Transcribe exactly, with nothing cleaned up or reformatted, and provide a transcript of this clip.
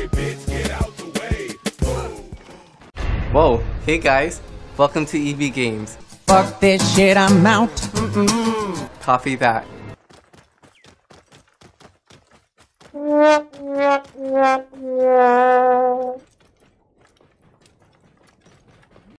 Whoa, hey guys, welcome to E V Games. Fuck this shit, I'm out. Mm-mm. Copy that.